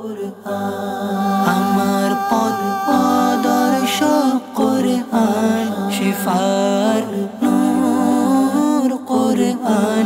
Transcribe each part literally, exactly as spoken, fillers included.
আমার পথ আদর্শ কোরআন শিফার নূর কোরআন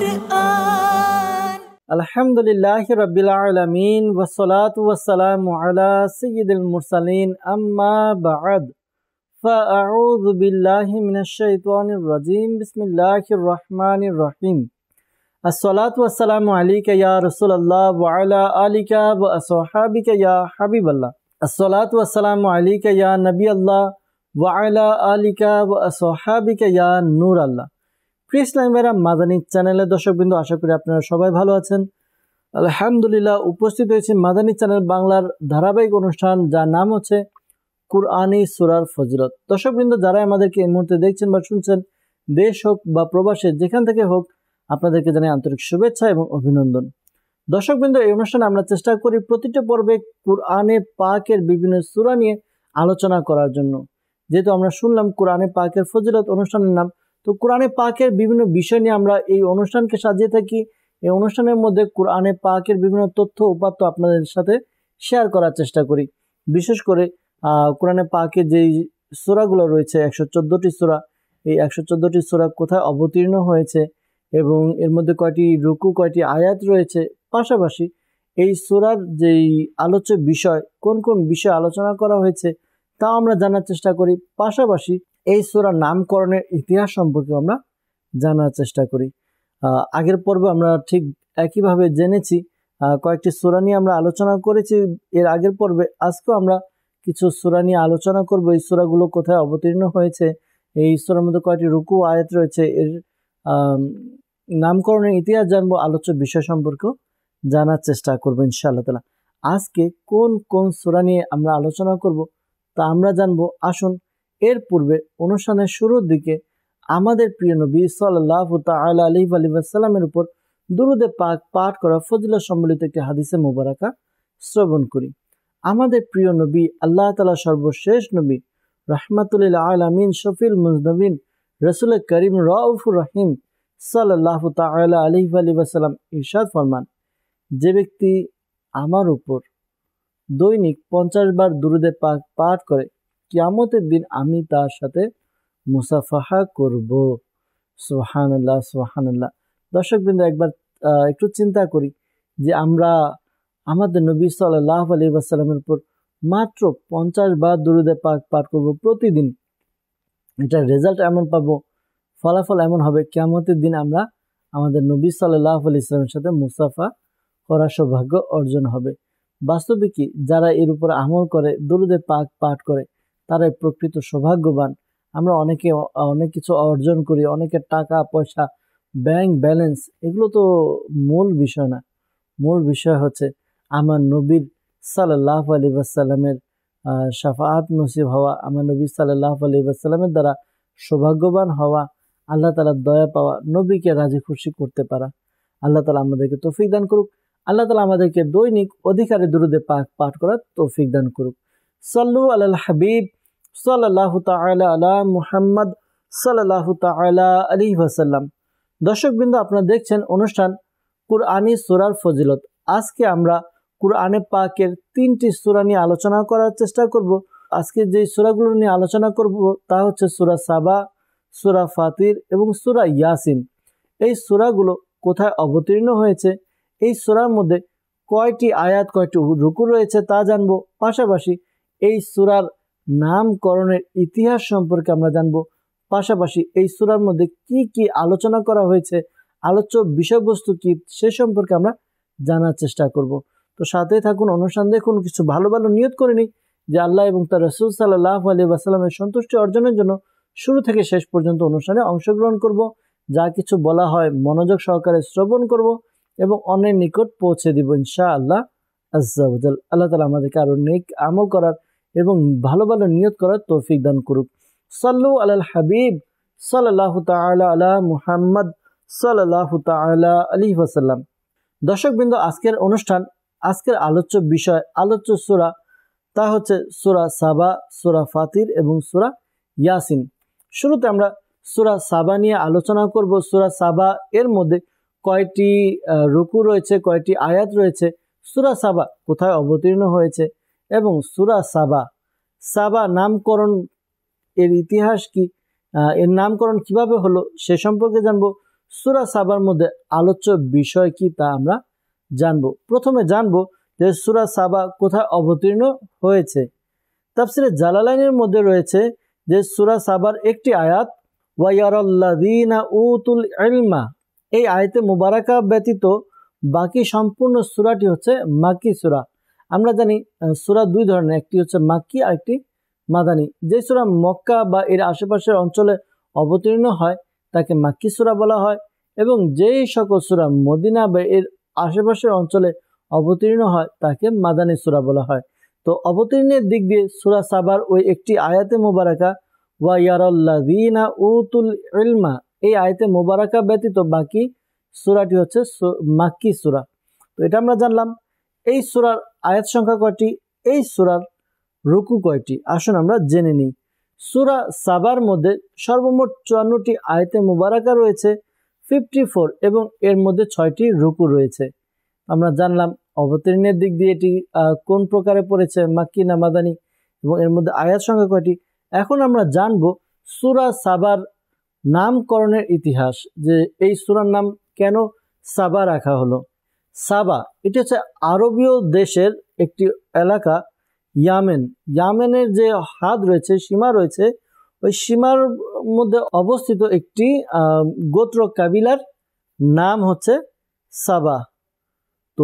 কোরআন। আলহামদুলিল্লাহি রাব্বিল আলামিন ওয়াসসালাতু ওয়াসসালামু আলা সাইয়্যিদিল মুরসালিন আম্মা বা'দ ফাআউযু বিল্লাহি মিনাশ শাইতানির রাজীম বিসমিল্লাহির রহমানির রহিম। আসসালাতু ওয়াসসালামু আলাইকা ইয়া রাসূলুল্লাহ ওয়া আলা আলিকা ওয়া আসহাবিকা ইয়া হাবিবাল্লাহ। আসসালাতু ওয়াসসালামু আলাইকা ইয়া নবিয়াল্লাহ ওয়া আলা আলিকা ওয়া আসহাবিকা ইয়া নূরাল্লাহ। প্রিয় ইসলামী ভাইরা, মাদানী চ্যানেলের দর্শকবৃন্দ, আশা করি আপনারা সবাই ভালো আছেন। আলহামদুলিল্লাহ, উপস্থিত হয়েছি মাদানী চ্যানেল বাংলার ধারাবাহিক অনুষ্ঠান, যার নাম হচ্ছে কুরআনী সূরার ফজিলত। দর্শকবৃন্দ, যারা আমাদেরকে এই মুহূর্তে দেখছেন বা শুনছেন, দেশ হোক বা প্রবাসে, যেখান থেকে হোক, আপনাদেরকে জানাই আন্তরিক শুভেচ্ছা এবং অভিনন্দন। দর্শকবৃন্দ, এই অনুষ্ঠানে আমরা চেষ্টা করি প্রতিটা পর্বে কুরআনে পাকের বিভিন্ন সূরা নিয়ে আলোচনা করার জন্য। যেহেতু আমরা শুনলাম কুরআনে পাকের ফজিলত অনুষ্ঠানের নাম, তো কোরআনে পাকের বিভিন্ন বিষয় নিয়ে আমরা এই অনুষ্ঠানকে সাজিয়ে থাকি। এই অনুষ্ঠানের মধ্যে কোরআনে পাকের বিভিন্ন তথ্য উপাত্ত আপনাদের সাথে শেয়ার করার চেষ্টা করি। বিশেষ করে কোরআনে পাকের যেই সূরাগুলো রয়েছে, একশো চোদ্দোটি সূরা, এই একশো চোদ্দোটি সূরা কোথায় অবতীর্ণ হয়েছে এবং এর মধ্যে কয়টি রুকু, কয়টি আয়াত রয়েছে, পাশাপাশি এই সূরার যেই আলোচ্য বিষয়, কোন কোন বিষয় আলোচনা করা হয়েছে তা আমরা জানার চেষ্টা করি। পাশাপাশি এই সূরার নামকরণের ইতিহাস সম্পর্কে আমরা জানার চেষ্টা করি। আগের পর্বে আমরা ঠিক একইভাবে জেনেছি, কয়েকটি সূরা নিয়ে আমরা আলোচনা করেছি এর আগের পর্বে। আজকেও আমরা কিছু সূরা নিয়ে আলোচনা করব। এই সূরাগুলো কোথায় অবতীর্ণ হয়েছে, এই সূরার মধ্যে কয়টি রুকু আয়াত রয়েছে, এর নামকরণের ইতিহাস জানবো, আলোচ্য বিষয় সম্পর্কেও জানার চেষ্টা করবো ইনশাআল্লাহ তাআলা। আজকে কোন কোন সূরা নিয়ে আমরা আলোচনা করব তা আমরা জানবো। আসুন, এর পূর্বে অনুষ্ঠানের শুরুর দিকে আমাদের প্রিয় নবী সাল্লাল্লাহু তাআলা আলাইহি ওয়া সাল্লামের উপর দুরূদে পাক পাঠ করা ফজিলত সম্বলিত একটি হাদিসে মুবারাকা শ্রবণ করি। আমাদের প্রিয় নবী, আল্লাহ তাআলা সর্বশেষ নবী, রাহমাতুল লিল আলামিন, শফিউল মুজনবিন, রাসূল করিম রাউফুর রহিম সাল্লাল্লাহু তাআলা আলাইহি ওয়া সাল্লাম ইরশাদ ফরমান, যে ব্যক্তি আমার উপর দৈনিক পঞ্চাশ বার দুরূদে পাক পাঠ করে, কিয়ামতের দিন আমি তার সাথে মুসাফাহা করব। সুবহানাল্লাহ, সুবহানাল্লাহ। দর্শকবৃন্দ, একবার একটু চিন্তা করি যে আমরা আমাদের নবী সাল্লাল্লাহু আলাইহি ওয়াসাল্লামের উপর মাত্র পঞ্চাশ বার দুরূদে পাক পাঠ করব প্রতিদিন। এটার রেজাল্ট এমন পাবো, ফলাফল এমন হবে, কিয়ামতের দিন আমরা আমাদের নবী সাল্লাল্লাহু আলাইহি ওয়াসাল্লামের সাথে মুসাফা করার সৌভাগ্য অর্জন হবে। বাস্তবে কি, যারা এর উপর আমল করে, দুরূদে পাক পাঠ করে, তারাই প্রকৃত সৌভাগ্যবান। আমরা অনেকে অনেক কিছু অর্জন করি, অনেকের টাকা পয়সা, ব্যাংক ব্যালেন্স, এগুলো তো মূল বিষয় না। মূল বিষয় হচ্ছে আমার নবীর সাল্লাল্লাহু আলাইহি ওয়াসাল্লামের শাফাআত নসিব হওয়া, আমার নবী সাল্লাল্লাহু আলাইহি ওয়াসাল্লামের দ্বারা সৌভাগ্যবান হওয়া, আল্লাহ তাআলার দয়া পাওয়া, নবীকে রাজি খুশি করতে পারা। আল্লাহ তাআলা আমাদেরকে তৌফিক দান করুক। আল্লাহ তাআলা আমাদেরকে দৈনিক অধিকারে দুরূদে পাক পাঠ করার তৌফিক দান করুক। সাল্লু আলাল হাবিব সাল্লাল্লাহু তাআলা আলা মুহাম্মদ সাল্লাল্লাহু তাআলা আলাইহি ওয়াসাল্লাম। দর্শকবৃন্দ, আপনারা দেখছেন অনুষ্ঠান কুরআনী সূরার ফজিলত। আজকে আমরা কুরআনে পাকের তিনটি সূরা নিয়ে আলোচনা করার চেষ্টা করব। আজকে যে সূরাগুলো নিয়ে আলোচনা করব তা হচ্ছে সূরা সাবা, সূরা ফাতির এবং সূরা ইয়াসিন। এই সূরাগুলো কোথায় অবতীর্ণ হয়েছে, এই সূরার মধ্যে কয়টি আয়াত, কয়টি রুকু রয়েছে তা জানবো। পাশাপাশি এই সূরার নামকরণের ইতিহাস সম্পর্কে আমরা জানবো। পাশাপাশি এই সূরার মধ্যে কি কি আলোচনা করা হয়েছে, আলোচ্য বিষয়বস্তু কি, সে সম্পর্কে আমরা জানার চেষ্টা করব। তো সাথে থাকুন, অনুষ্ঠান দেখুন। কিছু ভালো ভালো নিয়ত করে নিই যে আল্লাহ এবং তার রাসূল সাল্লাল্লাহু আলাইহি ওয়াসাল্লামের সন্তুষ্টি অর্জনের জন্য শুরু থেকে শেষ পর্যন্ত অনুষ্ঠানে অংশগ্রহণ করব। যা কিছু বলা হয় মনোযোগ সহকারে শ্রবণ করব এবং অন্যের নিকট পৌঁছে দিব ইনশাআল্লাহ আজ্জা ওয়া জাল। আল্লাহ তাআলা আমাদেরকে আরো নেক আমল করার এবং ভালো ভালো নিয়ত করার তৌফিক দান করুক। সাল্লু আলাল হাবিব সাল্লাল্লাহু তাআলা আলা মুহাম্মদ সাল্লাল্লাহু তাআলা আলাইহি ওয়াসাল্লাম। দর্শকবৃন্দ, আজকের অনুষ্ঠান, আজকের আলোচ্য বিষয়, আলোচ্য সূরা তা হচ্ছে সূরা সাবা, সূরা ফাতির এবং সূরা ইয়াসিন। শুরুতে আমরা সূরা সাবা নিয়ে আলোচনা করব। সূরা সাবা এর মধ্যে কয়টি রুকু রয়েছে, কয়টি আয়াত রয়েছে, সূরা সাবা কোথায় অবতীর্ণ হয়েছে এবং সূরা সাবা সাবা নামকরণ এর ইতিহাস কি, এর নামকরণ কিভাবে হলো সে সম্পর্কে জানবো। সূরা সাবার মধ্যে আলোচ্য বিষয় কি তা আমরা জানবো। প্রথমে জানবো যে সূরা সাবা কোথায় অবতীর্ণ হয়েছে। তাফসিরে জালালাইনের মধ্যে রয়েছে যে সূরা সাবার একটি আয়াত ওয়া ইয়ারাল্লাযীনা উতুল ইলমা, এই আয়াতে মুবারাকা ব্যতীত বাকি সম্পূর্ণ সূরাটি হচ্ছে মাক্কি সূরা। আমরা জানি সূরা দুই ধরনের, একটি হচ্ছে মাক্কি আর একটি মাদানী। যে সূরা মক্কা বা এর আশেপাশের অঞ্চলে অবতীর্ণ হয় তাকে মাক্কি সূরা বলা হয়, এবং যেই সকল সূরা মদিনা বা এর আশেপাশের অঞ্চলে অবতীর্ণ হয় তাকে মাদানী সূরা বলা হয়। তো অবতীর্ণের দিক দিয়ে সূরা সাবার ওই একটি আয়াতে মুবারাকা ওয়া ইয়ারাল্লাযীনা উতুল ইলমা, এই আয়াতে মুবারাকা ব্যতীত বাকি সূরাটি হচ্ছে মাক্কি সূরা। তো এটা আমরা জানলাম। এই সূরার আয়াত সংখ্যা কয়টি, এই সূরার রুকু কয়টি, আসুন আমরা জেনে নিই। সূরা সাবার মধ্যে সর্বমোট চুয়ান্নটি আয়াতে মুবারাকা রয়েছে, ফিফটি ফোর, এবং এর মধ্যে ছয়টি রুকু রয়েছে। আমরা জানলাম অবতীর্ণের দিক দিয়ে এটি কোন প্রকারে পড়েছে, মাক্কি না মাদানী, এবং এর মধ্যে আয়াত সংখ্যা কয়টি। এখন আমরা জানব সূরা সাবার নামকরণের ইতিহাস, যে এই সূরার নাম কেন সাবা রাখা হলো। সাবা এটি হচ্ছে আরবীয় দেশের একটি এলাকা, ইয়ামেন। ইয়ামেনের যে হাদ রয়েছে, সীমা রয়েছে, ওই সীমার মধ্যে অবস্থিত একটি গোত্র কাবিলার নাম হচ্ছে সাবা। তো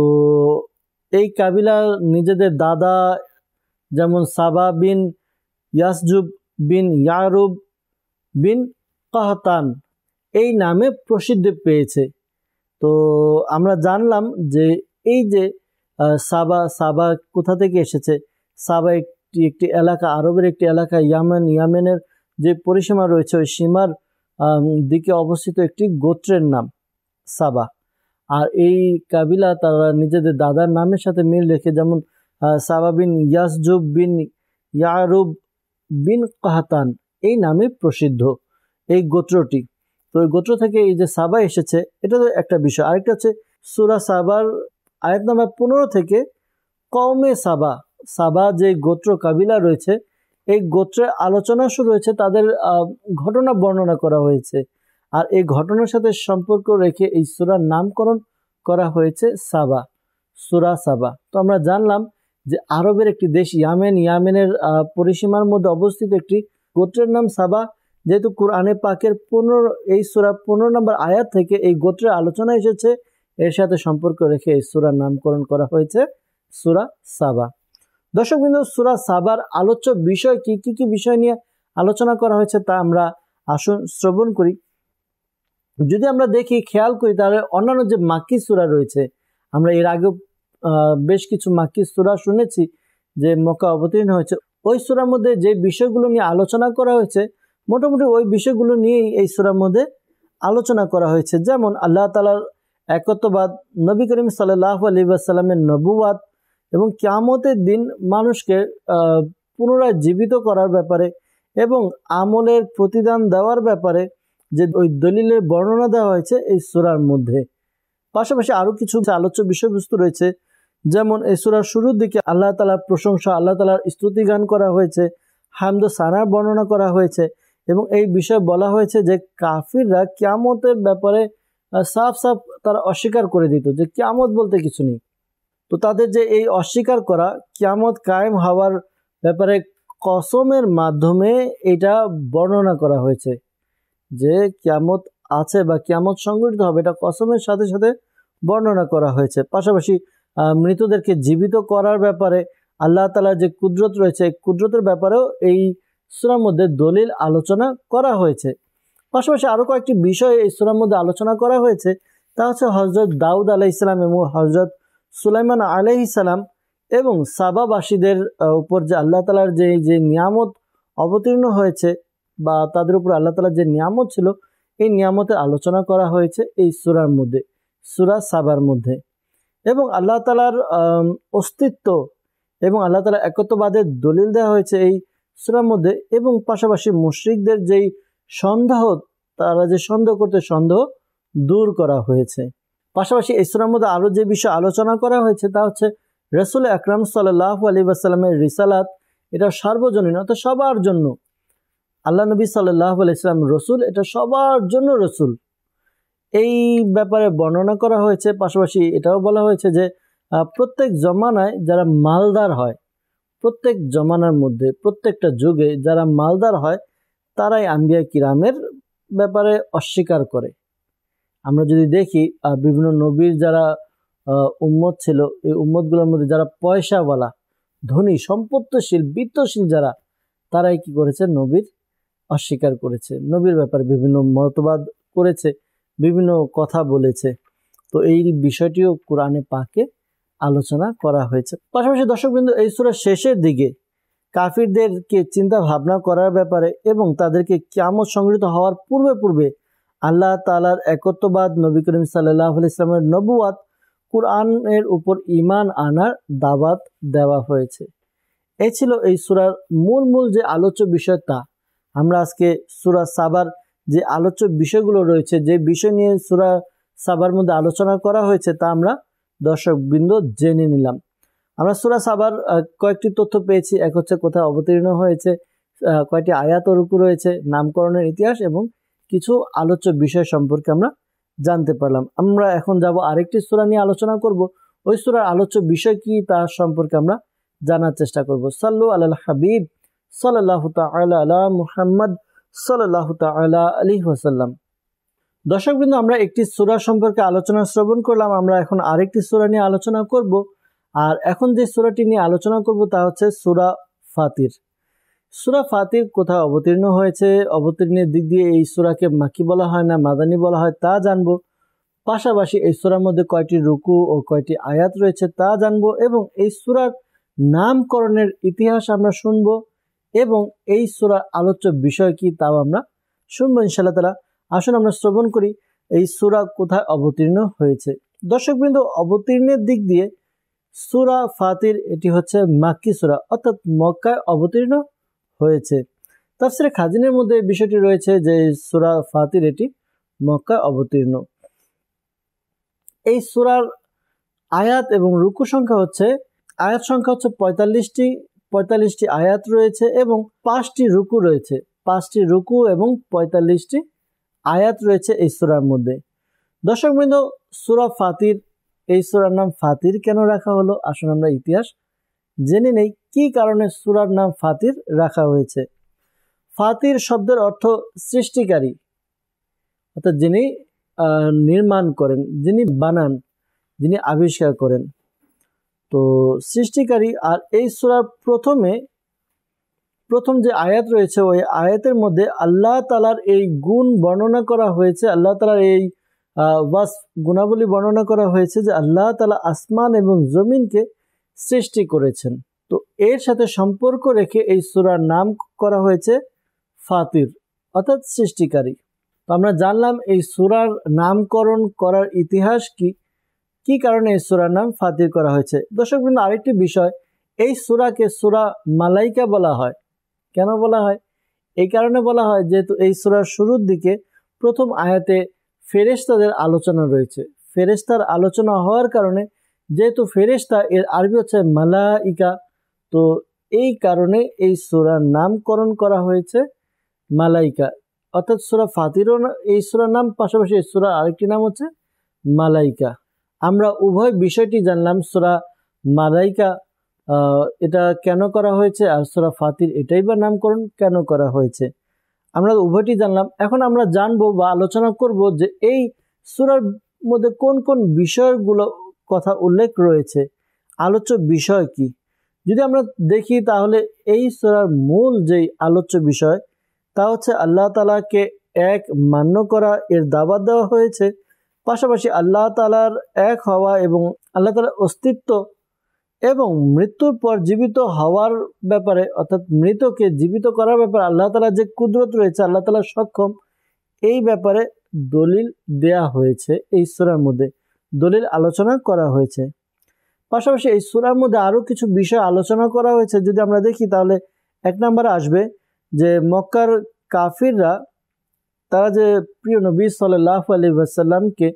এই কাবিলা নিজেদের দাদা যেমন সাবা বিন ইয়াসজুব বিন ইয়ারুব বিন কাহতান এই নামে প্রসিদ্ধি পেয়েছে। তো আমরা জানলাম যে এই যে সাবা সাবা কোথা থেকে এসেছে। সাবা একটি একটি এলাকা, আরবের একটি এলাকা, ইয়ামেন, ইয়ামেনের যে পরিসীমা রয়েছে ওই সীমার দিকে অবস্থিত একটি গোত্রের নাম সাবা। আর এই কাবিলা তারা নিজেদের দাদার নামের সাথে মিল রেখে, যেমন সাবা বিন ইয়াসজুব বিন ইয়ারুব বিন কাহতান এই নামে প্রসিদ্ধ এই গোত্রটি। তো এই গোত্র থেকে এই যে সাবা এসেছে, এটা তো একটা বিষয়। আরেকটা হচ্ছে সূরা সাবার আয়াত নাম্বার পনেরো থেকে কওমে সাবা, সাবা যে গোত্র কাবিলা রয়েছে এই গোত্রের আলোচনা শুরু হয়েছে, তাদের ঘটনা বর্ণনা করা হয়েছে। আর এই ঘটনার সাথে সম্পর্ক রেখে এই সূরার নামকরণ করা হয়েছে সাবা, সূরা সাবা। তো আমরা জানলাম যে আরবের একটি দেশ ইয়ামেন, ইয়ামেনের পরিসীমার মধ্যে অবস্থিত একটি গোত্রের নাম সাবা। যেহেতু কুরআনে পাকের পনেরো এই সূরা পনেরো নম্বর আয়াত থেকে এই গোত্রের আলোচনা এসেছে, এর সাথে সম্পর্ক রেখে এই সূরার নামকরণ করা হয়েছে সূরা সাবা। দর্শকবৃন্দ, সূরা সাবার আলোচ্য বিষয় কি কি কি বিষয় নিয়ে আলোচনা করা হয়েছে তা আমরা আসুন শ্রবণ করি। যদি আমরা দেখি, খেয়াল করি, তাহলে অন্যান্য যে মাক্কি সূরা রয়েছে, আমরা এর আগে বেশ কিছু মাক্কি সূরা শুনেছি যে মক্কা অবতীর্ণ হয়েছে। ওই সূরার মধ্যে যে বিষয়গুলো নিয়ে আলোচনা করা হয়েছে মোটামুটি ওই বিষয়গুলো নিয়েই এই সূরার মধ্যে আলোচনা করা হয়েছে। যেমন আল্লাহ তাআলার একত্ববাদ, নবী করিম সাল্লাল্লাহু আলাইহি ওয়াসাল্লামের নবুয়াত, এবং কিয়ামতের দিন মানুষকে পুনরায় জীবিত করার ব্যাপারে এবং আমলের প্রতিদান দেওয়ার ব্যাপারে যে ওই দলিলের বর্ণনা দেওয়া হয়েছে এই সূরার মধ্যে। পাশাপাশি আরও কিছু আলোচ্য বিষয়বস্তু রয়েছে, যেমন এই সূরার শুরুর দিকে আল্লাহ তাআলার প্রশংসা, আল্লাহ তাআলার স্তুতি গান করা হয়েছে, হামদ ও সানার বর্ণনা করা হয়েছে, এবং এই বিষয়ে বলা হয়েছে যে কাফিররা কিয়ামতের ব্যাপারে সাফ সাফ তারা অস্বীকার করে দিত যে কিয়ামত বলতে কিছু নেই। তো তাদের যে এই অস্বীকার করা, কিয়ামত কায়েম হওয়ার ব্যাপারে কসমের মাধ্যমে এটা বর্ণনা করা হয়েছে যে কিয়ামত আছে বা কিয়ামত সংঘটিত হবে, এটা কসমের সাথে সাথে বর্ণনা করা হয়েছে। পাশাপাশি মৃতদেরকে জীবিত করার ব্যাপারে আল্লাহ তাআলার যে কুদরত রয়েছে, কুদরতের ব্যাপারেও এই সূরার মধ্যে দলিল আলোচনা করা হয়েছে। পাশাপাশি আরও কয়েকটি বিষয় এই সূরার মধ্যে আলোচনা করা হয়েছে, তা হচ্ছে হযরত দাউদ আলাইহিস সালাম এবং হযরত সুলাইমান আলাইহিস সালাম এবং সাবাবাসীদের উপর যে আল্লাহ তাআলার যে যে নিয়ামত অবতীর্ণ হয়েছে বা তাদের উপর আল্লাহ তাআলার যে নিয়ামত ছিল, এই নিয়ামতের আলোচনা করা হয়েছে এই সূরার মধ্যে, সূরা সাবার মধ্যে। এবং আল্লাহ তাআলার অস্তিত্ব এবং আল্লাহ তাআলার একত্ববাদের দলিল দেওয়া হয়েছে এই সূরার মধ্যে, এবং পাশাপাশি মুশরিকদের যেই সন্দেহ, তারা যে সন্দেহ করতে সন্দেহ দূর করা হয়েছে। পাশাপাশি এই সূরার মধ্যে আরও যে বিষয় আলোচনা করা হয়েছে তা হচ্ছে রাসূল আকরাম সাল্লাল্লাহু আলাইহি ওয়াসাল্লামের রিসালাত, এটা সার্বজনীন, অর্থাৎ সবার জন্য। আল্লাহ নবী সাল্লাল্লাহু আলাইহি ওয়াসাল্লাম রসুল, এটা সবার জন্য রসুল, এই ব্যাপারে বর্ণনা করা হয়েছে। পাশাপাশি এটাও বলা হয়েছে যে প্রত্যেক জমানায় যারা মালদার হয়, প্রত্যেক জমানার মধ্যে প্রত্যেকটা যুগে যারা মালদার হয় তারাই আম্বিয়া কিরামের ব্যাপারে অস্বীকার করে। আমরা যদি দেখি বিভিন্ন নবীর যারা উম্মত ছিল, এই উম্মতগুলোর মধ্যে যারা পয়সাওয়ালা, ধনী, সম্পত্তিশীল, বিত্তশীল যারা, তারাই কি করেছে? নবীর অস্বীকার করেছে, নবীর ব্যাপারে বিভিন্ন মতবাদ করেছে, বিভিন্ন কথা বলেছে। তো এই বিষয়টিও কোরআনে পাকে আলোচনা করা হয়েছে। পাশাপাশি দর্শকবৃন্দ, এই সূরার শেষের দিকে কাফিরদেরকে চিন্তা ভাবনা করার ব্যাপারে এবং তাদেরকে কিয়ামত সংঘটিত হওয়ার পূর্বে পূর্বে আল্লাহ তাআলার একত্ববাদ, নবী করিম সাল্লাল্লাহু আলাইহি ওয়াসাল্লামের নবুয়াত, কুরআনের উপর ঈমান আনার দাওয়াত দেওয়া হয়েছে। এই ছিল এই সূরার মূল মূল যে আলোচ্য বিষয় তা। আমরা আজকে সূরা সাবার যে আলোচ্য বিষয়গুলো রয়েছে, যে বিষয় নিয়ে সূরা সাবার মধ্যে আলোচনা করা হয়েছে তা আমরা দর্শকবৃন্দ জেনে নিলাম। আমরা সূরা সাবার কয়েকটি তথ্য পেয়েছি। এক হচ্ছে কোথায় অবতীর্ণ হয়েছে, কয়টি আয়াত ও রুকু রয়েছে, নামকরণের ইতিহাস এবং কিছু আলোচ্য বিষয় সম্পর্কে আমরা জানতে পারলাম। আমরা এখন যাব আরেকটি সূরা নিয়ে আলোচনা করব। ওই সূরার আলোচ্য বিষয় কি তা সম্পর্কে আমরা জানার চেষ্টা করব। সাল্লু আলাল হাবিব সাল্লাল্লাহু তাআলা আলা মুহাম্মদ সাল্লাল্লাহু তাআলা আলাইহি ওয়াসাল্লাম। দর্শকবৃন্দ, আমরা একটি সূরা সম্পর্কে আলোচনা শ্রবণ করলাম। আমরা এখন আরেকটি সূরা নিয়ে আলোচনা করব। আর এখন যে সূরাটি নিয়ে আলোচনা করব তা হচ্ছে সূরা ফাতির। সূরা ফাতির কোথায় অবতীর্ণ হয়েছে, অবতীর্ণের দিক দিয়ে এই সূরাকে মাক্কি বলা হয় না মাদানী বলা হয় তা জানবো। পাশাপাশি এই সূরার মধ্যে কয়টি রুকু ও কয়টি আয়াত রয়েছে তা জানবো এবং এই সূরার নামকরণের ইতিহাস আমরা শুনবো এবং এই সূরার আলোচ্য বিষয় কি তাও আমরা শুনবো ইনশাআল্লাহ তাআলা। আসুন আমরা শ্রবণ করি এই সূরা কোথায় অবতীর্ণ হয়েছে। দর্শকবৃন্দ, অবতীর্ণের দিক দিয়ে সূরা ফাতির এটি হচ্ছে মাক্কি সূরা, অর্থাৎ মক্কায় অবতীর্ণ হয়েছে। তাফসীরে খাজিনের মধ্যে এই বিষয়টি রয়েছে যে সূরা ফাতির এটি মক্কায় অবতীর্ণ। এই সূরার আয়াত এবং রুকু সংখ্যা হচ্ছে, আয়াত সংখ্যা হচ্ছে পঁয়তাল্লিশটি পঁয়তাল্লিশটি আয়াত রয়েছে এবং পাঁচটি রুকু রয়েছে। পাঁচটি রুকু এবং পঁয়তাল্লিশটি আয়াত রয়েছে এই সূরার মধ্যে। দর্শকবৃন্দ, সূরা ফাতির, এই সূরার নাম ফাতির কেন রাখা হলো? আসুন আমরা ইতিহাস জেনে নেই কি কারণে সূরার নাম ফাতির রাখা হয়েছে। ফাতির শব্দের অর্থ সৃষ্টিকারী, অর্থাৎ যিনি নির্মাণ করেন, যিনি বানান, যিনি আবিষ্কার করেন, তো সৃষ্টিকারী। আর এই সূরার প্রথমে প্রথম যে আয়াত রয়েছে ওই আয়াতের মধ্যে আল্লাহ তাআলার এই গুণ বর্ণনা করা হয়েছে, আল্লাহ তাআলার এই ওয়াস গুণাবলী বর্ণনা করা হয়েছে যে আল্লাহ তাআলা আসমান এবং জমিনকে সৃষ্টি করেছেন। তো এর সাথে সম্পর্ক রেখে এই সূরার নাম করা হয়েছে ফাতির, অর্থাৎ সৃষ্টিকারী। তো আমরা জানলাম এই সূরার নামকরণ করার ইতিহাস কি, কি কারণে এই সূরার নাম ফাতির করা হয়েছে। দর্শকবৃন্দ, আরেকটি বিষয়, এই সূরাকে সূরা মালাইকা বলা হয়। কেন বলা হয়? এই কারণে বলা হয় যেহেতু এই সূরার শুরুর দিকে প্রথম আয়াতে ফেরেশতাদের আলোচনা রয়েছে। ফেরেশতার আলোচনা হওয়ার কারণে, যেহেতু ফেরেশতা এর আরবি হচ্ছে মালাইকা, তো এই কারণে এই সূরার নামকরণ করা হয়েছে মালাইকা, অর্থাৎ সূরা ফাতিরও এই সূরার নাম, পাশাপাশি এই সূরার আরেকটি নাম হচ্ছে মালাইকা। আমরা উভয় বিষয়টি জানলাম, সূরা মালাইকা এটা কেন করা হয়েছে আর সূরা ফাতির এটাই বা নামকরণ কেন করা হয়েছে, আমরা উভয়টি জানলাম। এখন আমরা জানবো বা আলোচনা করব যে এই সূরার মধ্যে কোন কোন বিষয়গুলো কথা উল্লেখ রয়েছে, আলোচ্য বিষয় কি। যদি আমরা দেখি তাহলে এই সূরার মূল যেই আলোচ্য বিষয় তা হচ্ছে আল্লাহ তাআলাকে এক মান্য করা, এর দাওয়াত দেওয়া হয়েছে। পাশাপাশি আল্লাহ তাআলার এক হওয়া এবং আল্লাহ তাআলার অস্তিত্ব এবং মৃত্যুর পর জীবিত হওয়ার ব্যাপারে, অর্থাৎ মৃতকে জীবিত করার ব্যাপারে আল্লাহ তাআলার যে কুদরত রয়েছে, আল্লাহ তাআলা সক্ষম, এই ব্যাপারে দলিল দেয়া হয়েছে। এই সূরার মধ্যে দলিল আলোচনা করা হয়েছে। পাশাপাশি এই সূরার মধ্যে আরও কিছু বিষয় আলোচনা করা হয়েছে। যদি আমরা দেখি তাহলে এক নম্বরে আসবে যে মক্কার কাফিররা, তারা যে প্রিয় নবী সাল্লাল্লাহু আলাইহি ওয়াসাল্লামকে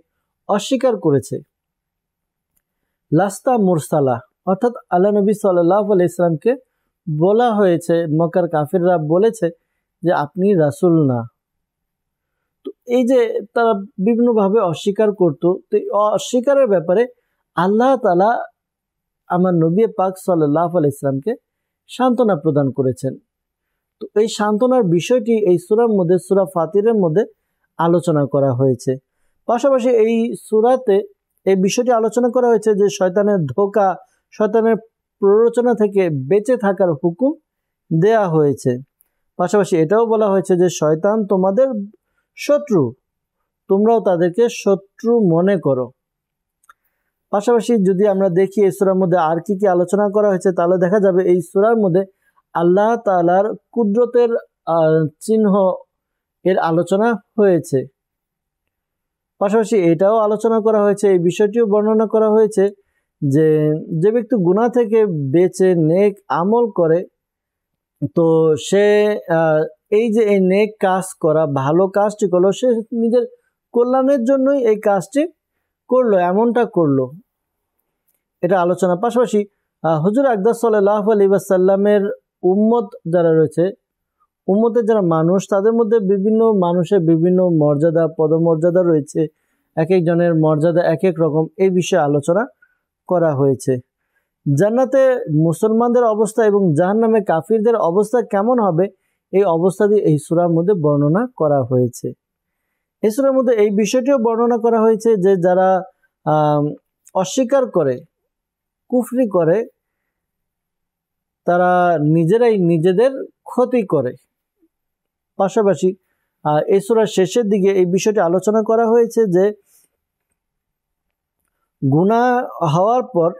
অস্বীকার করেছে। লাস্তা মুরসালা অর্থাৎ আল্লাহ নবী সাল্লাল্লাহু আলাইহি সাল্লামকে বলা হয়েছে, মক্কার কাফিররা বলেছে যে আপনি রাসূল না। তো এই যে তারা বিভিন্নভাবে অস্বীকার করত, তো অস্বীকারের ব্যাপারে আল্লাহ তাআলা আমার নবী পাক সাল্লাল্লাহু আলাইহি সাল্লামকে সান্ত্বনা প্রদান করেছেন। তো এই সান্ত্বনার বিষয়টি এই সূরার মধ্যে, সূরা ফাতিরের মধ্যে আলোচনা করা হয়েছে। পাশাপাশি এই সূরাতে এই বিষয়টি আলোচনা করা হয়েছে যে শয়তানের ধোঁকা, শয়তানের প্ররোচনা থেকে বেঁচে থাকার হুকুম দেয়া হয়েছে। পাশাপাশি এটাও বলা হয়েছে যে শয়তান তোমাদের শত্রু, তোমরাও তাদেরকে শত্রু মনে করো। পাশাপাশি যদি আমরা দেখি এই সূরার মধ্যে আর কি কি আলোচনা করা হয়েছে, তাহলে দেখা যাবে এই সূরার মধ্যে আল্লাহ তাআলার কুদরতের চিহ্ন এর আলোচনা হয়েছে। পাশাপাশি এটাও আলোচনা করা হয়েছে, এই বিষয়টিও বর্ণনা করা হয়েছে যে যে ব্যক্তি গুনাহ থেকে বেঁচে নেক আমল করে, তো সে এই যে এই নেক কাজ করা, ভালো কাজটি করলো, সে নিজের কল্যাণের জন্যই এই কাজটি করলো, এমনটা করলো, এটা আলোচনা। পাশাপাশি হুজুর আকরাম সাল্লাল্লাহু আলাইহি ওয়াসাল্লামের উম্মত যারা রয়েছে, উম্মতের যারা মানুষ, তাদের মধ্যে বিভিন্ন মানুষের বিভিন্ন মর্যাদা, পদমর্যাদা রয়েছে, এক একজনের মর্যাদা এক এক রকম, এই বিষয়ে আলোচনা করা হয়েছে। জান্নাতে মুসলমানদের অবস্থা এবং জাহান্নামে কাফিরদের অবস্থা কেমন হবে, এই অবস্থা দিয়ে এই সূরার মধ্যে বর্ণনা করা হয়েছে। এই সূরার মধ্যে এই বিষয়টিও বর্ণনা করা হয়েছে যে যারা অস্বীকার করে, কুফরি করে, তারা নিজেরাই নিজেদের ক্ষতি করে। পাশাপাশি এই সূরার শেষের দিকে এই বিষয়টি আলোচনা করা হয়েছে যে গুনাহ হওয়ার পর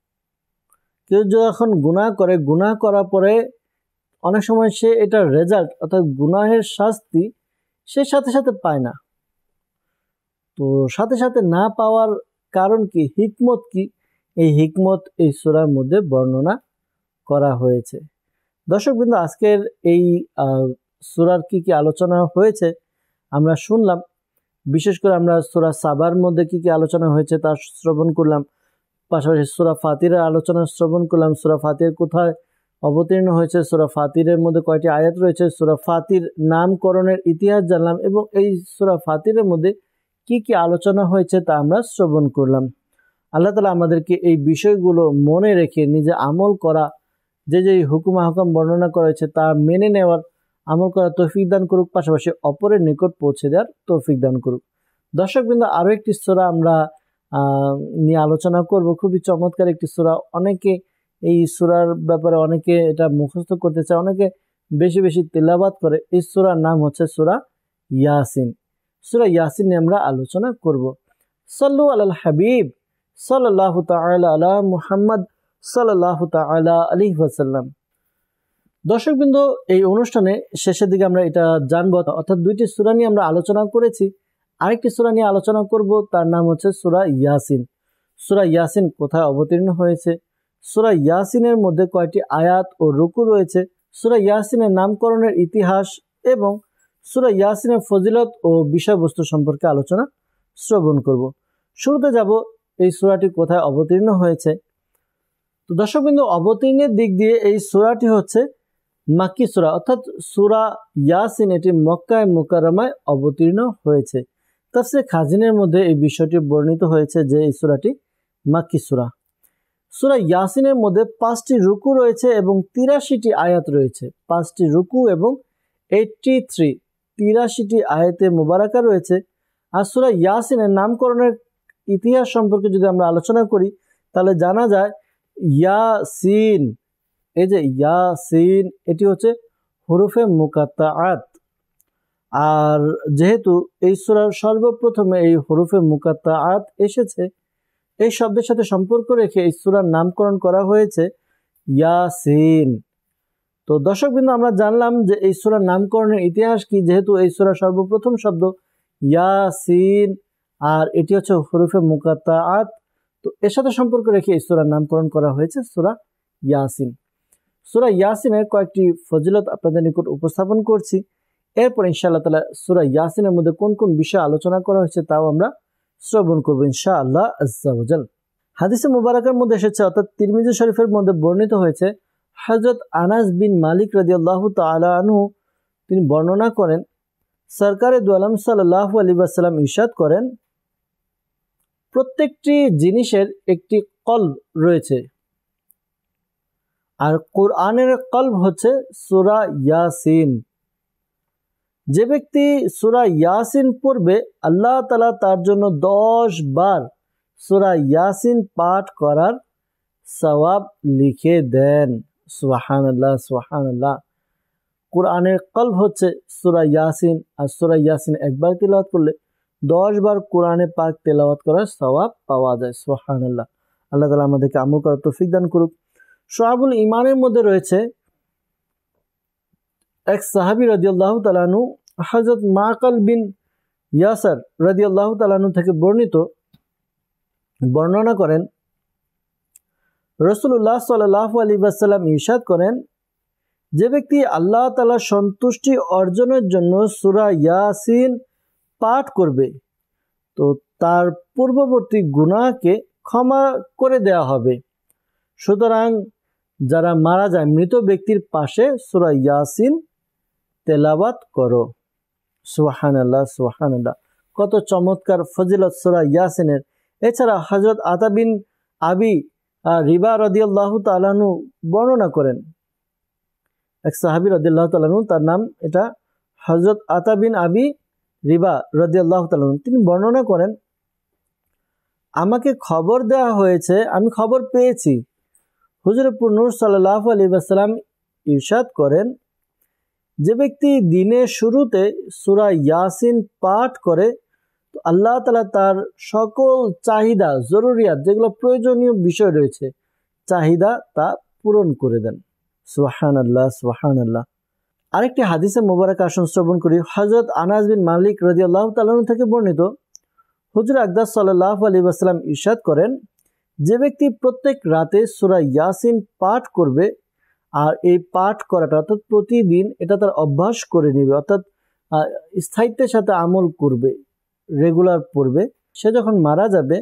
কেউ যখন গুনাহ করে, গুনাহ করার পরে অনেক সময় সে এটার রেজাল্ট অর্থাৎ গুনাহের শাস্তি সে সাথে সাথে পায় না। তো সাথে সাথে না পাওয়ার কারণ কি, হিকমত কি, এই হিকমত এই সূরার মধ্যে বর্ণনা করা হয়েছে। দর্শকবৃন্দ, আজকের এই সূরার কি কি আলোচনা হয়েছে আমরা শুনলাম। বিশেষ করে আমরা সূরা সাবার মধ্যে কি কি আলোচনা হয়েছে তা শ্রবণ করলাম। পাশাপাশি সূরা ফাতিরের আলোচনা শ্রবণ করলাম। সূরা ফাতির কোথায় অবতীর্ণ হয়েছে, সূরা ফাতিরের মধ্যে কয়টি আয়াত রয়েছে, সূরা ফাতির নামকরণের ইতিহাস জানলাম এবং এই সূরা ফাতিরের মধ্যে কি কি আলোচনা হয়েছে তা আমরা শ্রবণ করলাম। আল্লাহ তাআলা আমাদেরকে এই বিষয়গুলো মনে রেখে নিজে আমল করা, যে যে হুকুম আহকাম বর্ণনা করা হয়েছে তা মেনে নেওয়ার, আমল করার তৌফিক দান করুক, পাশাপাশি অপরের নিকট পৌঁছে দেওয়ার তৌফিক দান করুক। দর্শকবৃন্দ, আরও একটি সূরা আমরা নিয়ে আলোচনা করব, খুবই চমৎকার একটি সূরা। অনেকে এই সূরার ব্যাপারে অনেকে এটা মুখস্থ করতে চায়, অনেকে বেশি বেশি তিলাওয়াত করে। এই সূরার নাম হচ্ছে সূরা ইয়াসিন। সূরা ইয়াসিন নিয়ে আমরা আলোচনা করব। সাল্লু আলাল হাবিব সাল্লাল্লাহু তাআলা আলা মুহাম্মদ সাল্লাল্লাহু তাআলা আলাইহি ওয়াসাল্লাম। দর্শকবৃন্দ, এই অনুষ্ঠানে শেষের দিকে আমরা এটা জানবো, অর্থাৎ দুইটি সূরা নিয়ে আমরা আলোচনা করেছি, আরেকটি সূরা নিয়ে আলোচনা করব, তার নাম হচ্ছে সূরা ইয়াসিন। সূরা ইয়াসিন কোথায় অবতীর্ণ হয়েছে, সূরা ইয়াসিনের মধ্যে কয়টি আয়াত ও রুকু রয়েছে, সূরা ইয়াসিনের নামকরণের ইতিহাস এবং সূরা ইয়াসিনের ফজিলত ও বিষয়বস্তু সম্পর্কে আলোচনা শ্রবণ করব। শুরুতে যাব এই সূরাটি কোথায় অবতীর্ণ হয়েছে। তো দর্শকবৃন্দ, অবতীর্ণের দিক দিয়ে এই সূরাটি হচ্ছে মাক্কি সূরা, অর্থাৎ সূরা ইয়াসিন এটি মক্কায় মুকাররমায় অবতীর্ণ হয়েছে। তাফসীরে খাজিনের মধ্যে এই বিষয়টি বর্ণিত হয়েছে যে এই সূরাটি মাক্কি সূরা। সূরা ইয়াসিনের মধ্যে পাঁচটি রুকু রয়েছে এবং তিরাশিটি আয়াত রয়েছে। পাঁচটি রুকু এবং এইটটি থ্রি তিরাশিটি আয়াতে মুবারাকা রয়েছে। আর সূরা ইয়াসিনের নামকরণের ইতিহাস সম্পর্কে যদি আমরা আলোচনা করি, তাহলে জানা যায় ইয়াসিন, এই যে ইয়াসিন এটি হচ্ছে হুরুফে মুকাত্তাআত। আর যেহেতু এই সূরার সর্বপ্রথমে এই হুরুফে মুকাত্তাআত এসেছে, এই শব্দের সাথে সম্পর্ক রেখে এই সূরার নামকরণ করা হয়েছে ইয়াসিন। তো দর্শকবৃন্দ, আমরা জানলাম যে এই সূরার নামকরণের ইতিহাস কি, যেহেতু এই সূরার সর্বপ্রথম শব্দ ইয়াসিন আর এটি হচ্ছে হুরুফে মুকাত্তাআত, তো এর সাথে সম্পর্ক রেখে এই সূরার নামকরণ করা হয়েছে সূরা ইয়াসিন। সূরা ইয়াসিনের কয়েকটি ফজিলত আপনাদের নিকট উপস্থাপন করছি। এরপর ইনশাআল্লাহ তাআলা সূরা ইয়াসিনের মধ্যে কোন কোন বিষয় আলোচনা করা হয়েছে তাও আমরা শ্রবণ করব ইনশাআল্লাহ আজ্জা ওয়া জাল। হাদিসে মুবারাকার মধ্যে এসেছে, অর্থাৎ তিরমিজি শরীফের মধ্যে বর্ণিত হয়েছে, হযরত আনাস বিন মালিক রাদিয়াল্লাহু তাআলা আনহু তিনি বর্ণনা করেন, সরকারে দু আলম সাল্লাল্লাহু আলাইহি ওয়াসাল্লাম ইরশাদ করেন, প্রত্যেকটি জিনিসের একটি কলব রয়েছে, আর কোরআনের কলব হচ্ছে সূরা ইয়াসিন। যে ব্যক্তি সূরা ইয়াসিন পড়বে, আল্লাহ তাআলা তার জন্য দশ বার সূরা ইয়াসিন পাঠ করার সওয়াব লিখে দেন। সুবহানাল্লাহ সুবহানাল্লাহ। কোরআনের কলব হচ্ছে সূরা ইয়াসিন, আর সূরা ইয়াসিন একবার তিলাওয়াত করলে দশ বার কোরআনে পাক তেলাওয়াত করার সওয়াব পাওয়া যায়। সুবহানাল্লাহ। আল্লাহ তাআলা আমাদেরকে আমল করার তৌফিক দান করুক। শুআবুল ঈমানের মধ্যে রয়েছে, এক সাহাবী রাদিয়াল্লাহু তাআলা আনহু হযরত মাকাল বিন ইয়াসার রাদিয়াল্লাহু তাআলা আনহু থেকে বর্ণিত, বর্ণনা করেন, রাসূলুল্লাহ সাল্লাল্লাহু আলাইহি ওয়াসাল্লাম ইরশাদ করেন, যে ব্যক্তি আল্লাহ তাআলার সন্তুষ্টি অর্জনের জন্য সূরা ইয়াসিন পাঠ করবে, তো তার পূর্ববর্তী গুনাহকে ক্ষমা করে দেওয়া হবে। সুতরাং যারা মারা যায়, মৃত ব্যক্তির পাশে সূরা ইয়াসিন তেলাওয়াত করো। সুবহানাল্লাহ সুবহানাল্লাহ। কত চমৎকার ফজিলত সূরা ইয়াসিনের। এছাড়া হযরত আতা বিন আবি রিবা রাদিয়াল্লাহু তাআলা আনহু বর্ণনা করেন, এক সাহাবী রাদিয়াল্লাহু তাআলা আনহু, তার নাম এটা হযরত আতা বিন আবি রিবা রাদিয়াল্লাহু তাআলা আনহু, তিনি বর্ণনা করেন, আমাকে খবর দেওয়া হয়েছে, আমি খবর পেয়েছি, হুজুর নূর সাল্লাল্লাহু আলাইহি ওয়াসাল্লাম ইরশাদ করেন, যে ব্যক্তি দিনের শুরুতে সূরা ইয়াসিন পাঠ করে, তো আল্লাহ তাআলা তার সকল চাহিদা, জরুরিয়াত, যেগুলো প্রয়োজনীয় বিষয় রয়েছে, চাহিদা তা পূরণ করে দেন। সুবহানাল্লাহ সুবহানাল্লাহ। আরেকটি হাদিসে মুবারক আসুন শ্রবণ করি। হযরত আনাস বিন মালিক রাদিয়াল্লাহু তাআলা আনহু থেকে বর্ণিত, হুজুর আকদাস সাল্লাল্লাহু আলাইহি ওয়াসাল্লাম ইরশাদ করেন, যে ব্যক্তি প্রত্যেক রাতে সূরা ইয়াসিন পাঠ করবে, আর এই পাঠ করাটা অর্থাৎ প্রতিদিন এটা তার অভ্যাস করে নেবে, অর্থাৎ স্থায়িত্বের সাথে আমল করবে, রেগুলার পড়বে, সে যখন মারা যাবে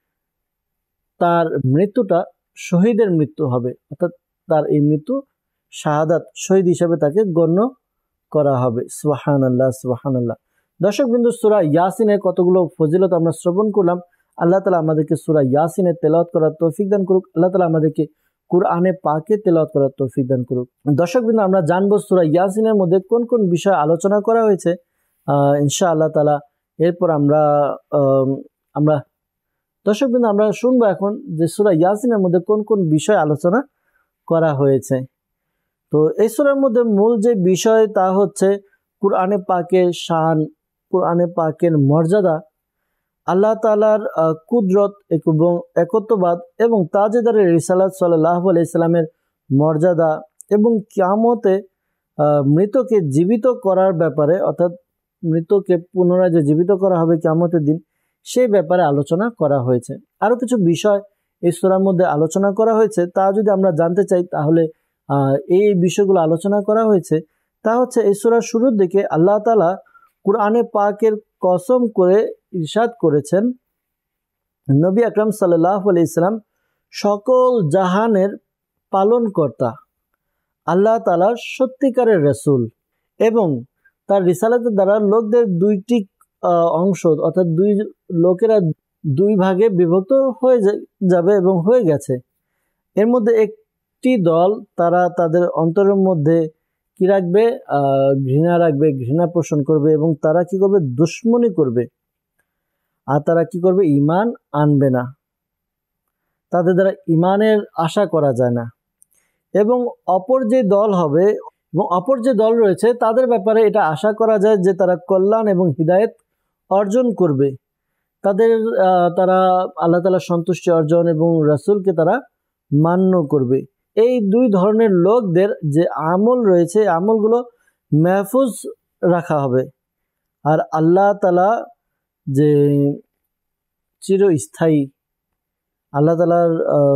তার মৃত্যুটা শহীদের মৃত্যু হবে, অর্থাৎ তার এই মৃত্যু শাহাদাত, শহীদ হিসেবে তাকে গণ্য করা হবে। সুবহানাল্লাহ সুবহানাল্লাহ। দর্শকবৃন্দ, সূরা ইয়াসিনের কতগুলো ফজিলত আমরা শ্রবণ করলাম। আল্লাহ তাআলা আমাদেরকে সূরা ইয়াসিনের তেলাওয়াত করার তৌফিক দান করুক। আল্লাহ তাআলা আমাদেরকে কুরআনে পাকে তেলাওয়াত করার তৌফিক দান করুক। দর্শকবৃন্দ, আমরা জানবো সূরা ইয়াসিনের মধ্যে কোন কোন বিষয় আলোচনা করা হয়েছে আহ ইনশাআল্লাহ তাআলা। এরপর আমরা আমরা দর্শকবৃন্দ আমরা শুনবো এখন যে সূরা ইয়াসিনের মধ্যে কোন কোন বিষয় আলোচনা করা হয়েছে। তো এই সূরার মধ্যে মূল যে বিষয় তা হচ্ছে কুরআনে পাকের শান, কুরআনে পাকের মর্যাদা, আল্লাহ তাআলার কুদরত এবং একত্ববাদ এবং তাজেদারের রিসালাত সাল্লাল্লাহু আলাইহি সাল্লামের মর্যাদা, এবং কিয়ামতে মৃতকে জীবিত করার ব্যাপারে, অর্থাৎ মৃতকে পুনরায় যে জীবিত করা হবে কিয়ামতের দিন, সেই ব্যাপারে আলোচনা করা হয়েছে। আরও কিছু বিষয় এই সূরার মধ্যে আলোচনা করা হয়েছে, তা যদি আমরা জানতে চাই তাহলে এই বিষয়গুলো আলোচনা করা হয়েছে। তা হচ্ছে এই সূরার শুরুর দিকে আল্লাহ তাআলা কুরআনে পাকের কসম করে ইরশাদ করেছেন, নবী আকরাম সাল্লাল্লাহু আলাইহি সাল্লাম সকল জাহানের পালনকর্তা, আল্লাহ তাআলার সত্যিকারের রাসূল, এবং তার রিসালাতের দ্বারা লোকদের দুইটি অংশ, অর্থাৎ দুই লোকেরা দুই ভাগে বিভক্ত হয়ে যাবে এবং হয়ে গেছে। এর মধ্যে একটি দল, তারা তাদের অন্তরের মধ্যে কি রাখবে, ঘৃণা রাখবে, ঘৃণা পোষণ করবে, এবং তারা কি করবে, দুশ্মনী করবে, আর তারা কি করবে, ঈমান আনবে না, তাদের দ্বারা ঈমানের আশা করা যায় না। এবং অপর যে দল হবে, এবং অপর যে দল রয়েছে তাদের ব্যাপারে এটা আশা করা যায় যে তারা কল্যাণ এবং হিদায়াত অর্জন করবে, তাদের তারা আল্লাহ তাআলার সন্তুষ্টি অর্জন এবং রাসূলকে তারা মান্য করবে। এই দুই ধরনের লোকদের যে আমল রয়েছে, আমলগুলো মাহফুজ রাখা হবে, আর আল্লাহ তাআলা যে চিরস্থায়ী, আল্লাহ তাআলার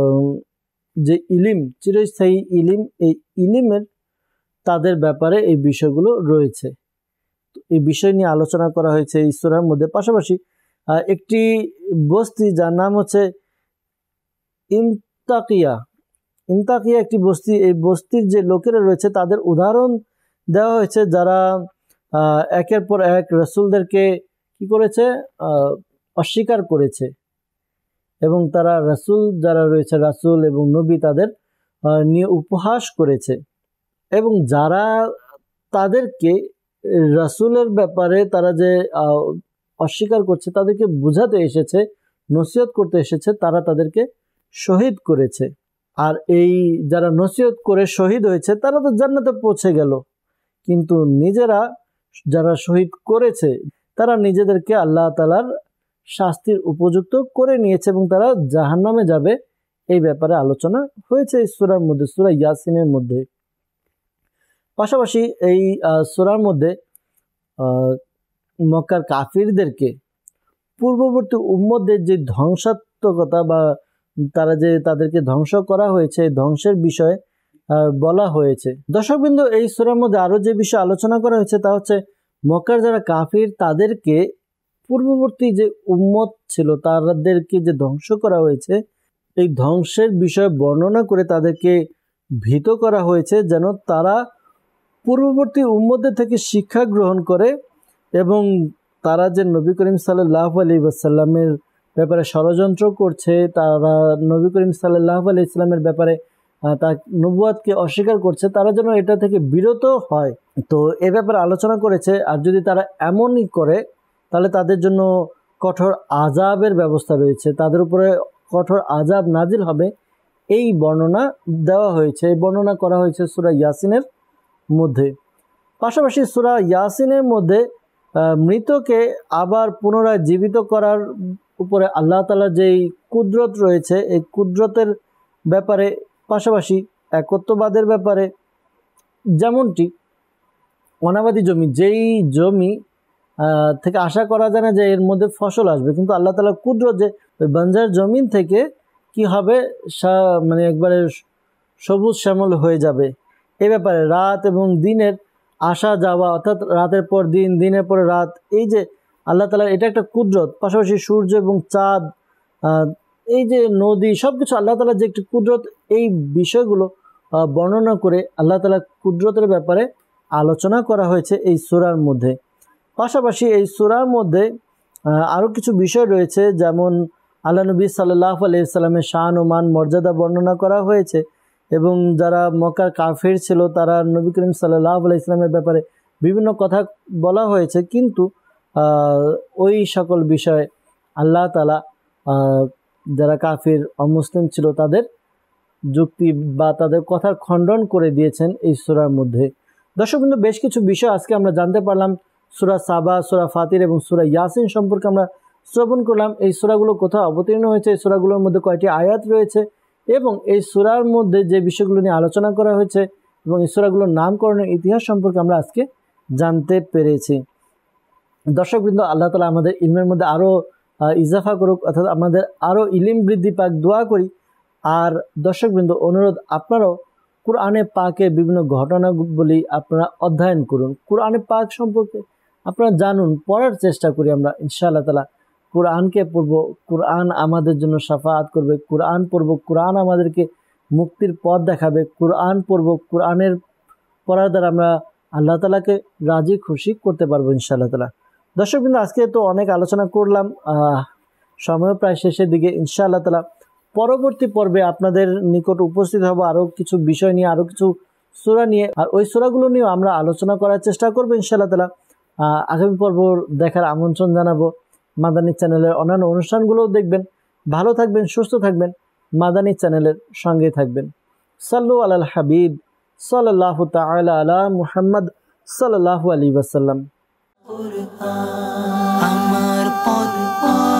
যে ইলিম, চিরস্থায়ী ইলিম, এই ইলিমের তাদের ব্যাপারে এই বিষয়গুলো রয়েছে। এই বিষয় নিয়ে আলোচনা করা হয়েছে এই সূরার মধ্যে। পাশাপাশি একটি বস্তি যার নাম হচ্ছে ইনতাকিয়া। ইনতাকিয়া একটি বস্তি। এই বস্তির যে লোকেরা রয়েছে তাদের উদাহরণ দেওয়া হয়েছে, যারা একের পর এক রাসূলদেরকে কি করেছে, অস্বীকার করেছে এবং তারা রাসূল যারা রয়েছে, রাসূল এবং নবী, তাদের নিয়ে উপহাস করেছে এবং যারা তাদেরকে রাসূলের ব্যাপারে তারা যে অস্বীকার করছে তাদেরকে বোঝাতে এসেছে, নসিহত করতে এসেছে, তারা তাদেরকে শহীদ করেছে। আর এই যারা নসিহত করে শহীদ হয়েছে তারা তো জান্নাতে পৌঁছে গেল, কিন্তু নিজেরা যারা শহীদ করেছে তারা নিজেদেরকে আল্লাহ তাআলার শাস্তির উপযুক্ত করে নিয়েছে এবং তারা জাহান্নামে যাবে। এই ব্যাপারে আলোচনা হয়েছে এই সূরার মধ্যে, সূরা ইয়াসিনের মধ্যে। পাশাপাশি এই সূরার মধ্যে মক্কার কাফিরদেরকে পূর্ববর্তী উম্মতদের যে ধ্বংসাত্মকতা বা তারা যে তাদেরকে ধ্বংস করা হয়েছে, ধ্বংসের বিষয়ে বলা হয়েছে। দর্শকবৃন্দ, এই সূরার মধ্যে আরো যে বিষয় আলোচনা করা হয়েছে তা হচ্ছে মক্কার যারা কাফির তাদেরকে পূর্ববর্তী যে উম্মত ছিল তাদেরকে যে ধ্বংস করা হয়েছে, এই ধ্বংসের বিষয়ে বর্ণনা করে তাদেরকে ভীত করা হয়েছে যেন তারা পূর্ববর্তী উম্মতদের থেকে শিক্ষা গ্রহণ করে এবং তারা যে নবী করিম সাল্লাল্লাহু আলাইহি ওয়াসাল্লামের ব্যাপারে ষড়যন্ত্র করছে, তারা নবী করিম সাল্লাল্লাহু আলাইহি ওয়াসাল্লামের ব্যাপারে তার নবুয়াতকে অস্বীকার করছে, তারা যেন এটা থেকে বিরত হয়। তো এ ব্যাপারে আলোচনা করেছে। আর যদি তারা এমনই করে তাহলে তাদের জন্য কঠোর আযাবের ব্যবস্থা রয়েছে, তাদের উপরে কঠোর আযাব নাজিল হবে, এই বর্ণনা দেওয়া হয়েছে। এই বর্ণনা করা হয়েছে সূরা ইয়াসিনের মধ্যে। পাশাপাশি সূরা ইয়াসিনের মধ্যে মৃতকে আবার পুনরায় জীবিত করার উপরে আল্লাহ তাআলার যেই কুদরত রয়েছে, এই কুদরতের ব্যাপারে, পাশাপাশি একত্ববাদের ব্যাপারে, যেমনটি অনাবাদি জমি, যেই জমি থেকে আশা করা যায় না যে এর মধ্যে ফসল আসবে, কিন্তু আল্লাহ তাআলার কুদরত যে ওই বাঞ্জার জমিন থেকে কি হবে, মানে একবারে সবুজ শ্যামল হয়ে যাবে। এ ব্যাপারে রাত এবং দিনের আসা যাওয়া, অর্থাৎ রাতের পর দিন, দিনের পরে রাত, এই যে আল্লাহ তাআলার এটা একটা কুদরত। পাশাপাশি সূর্য এবং চাঁদ, এই যে নদী, সব কিছু আল্লাহ তাআলার যে একটি কুদরত, এই বিষয়গুলো বর্ণনা করে আল্লাহ তাআলার কুদরতের ব্যাপারে আলোচনা করা হয়েছে এই সূরার মধ্যে। পাশাপাশি এই সূরার মধ্যে আরও কিছু বিষয় রয়েছে, যেমন আল্লাহ নবী সাল্লাল্লাহু আলাইহি ওয়াসাল্লামের শান ও মান মর্যাদা বর্ণনা করা হয়েছে এবং যারা মক্কার কাফির ছিল তারা নবী করিম সাল্লাল্লাহু আলাইহি ওয়াসাল্লামের ব্যাপারে বিভিন্ন কথা বলা হয়েছে, কিন্তু ওই সকল বিষয়ে আল্লাহ তাআলা যারা কাফির অমুসলিম ছিল তাদের যুক্তি বা তাদের কথার খণ্ডন করে দিয়েছেন এই সূরার মধ্যে। দর্শকবৃন্দ, বেশ কিছু বিষয় আজকে আমরা জানতে পারলাম। সূরা সাবা, সূরা ফাতির এবং সূরা ইয়াসিন সম্পর্কে আমরা শ্রবণ করলাম। এই সূরাগুলো কোথাও অবতীর্ণ হয়েছে, এই সূরাগুলোর মধ্যে কয়টি আয়াত রয়েছে এবং এই সূরার মধ্যে যে বিষয়গুলো নিয়ে আলোচনা করা হয়েছে এবং এই সূরাগুলোর নামকরণের ইতিহাস সম্পর্কে আমরা আজকে জানতে পেরেছি। দর্শকবৃন্দ, আল্লাহ তাআলা আমাদের ইলমের মধ্যে আরও ইজাফা করুক, অর্থাৎ আমাদের আরও ইলম বৃদ্ধি পাক, দোয়া করি। আর দর্শকবৃন্দ, অনুরোধ, আপনারাও কুরআনে পাকের বিভিন্ন ঘটনাবলী আপনারা অধ্যয়ন করুন, কুরআনে পাক সম্পর্কে আপনারা জানুন, পড়ার চেষ্টা করি আমরা ইনশাআল্লাহ তাআলা। কুরআনকে পড়ব, কুরআন আমাদের জন্য শাফাআত করবে, কুরআন পড়ব, কুরআন আমাদেরকে মুক্তির পথ দেখাবে, কুরআন পড়ব, কুরআনের পড়ার দ্বারা আমরা আল্লাহ তাআলাকে রাজি খুশি করতে পারবো ইনশাআল্লাহ তাআলা। দর্শকবৃন্দ, আজকে তো অনেক আলোচনা করলাম, সময় প্রায় শেষের দিকে। ইনশাআল্লাহ তাআলা পরবর্তী পর্বে আপনাদের নিকট উপস্থিত হব আরও কিছু বিষয় নিয়ে, আরও কিছু সূরা নিয়ে, আর ওই সূরাগুলো নিয়েও আমরা আলোচনা করার চেষ্টা করবো ইনশাআল্লাহ তাআলা। আগামী পর্ব দেখার আমন্ত্রণ জানাবো। মাদানী চ্যানেলের অন্যান্য অনুষ্ঠানগুলোও দেখবেন। ভালো থাকবেন, সুস্থ থাকবেন, মাদানী চ্যানেলের সঙ্গেই থাকবেন। সাল্লু আলাল হাবিব সাল্লাল্লাহু তাআলা আলা মুহাম্মদ সাল্লাল্লাহু আলাইহি ওয়াসাল্লাম। আমার পথ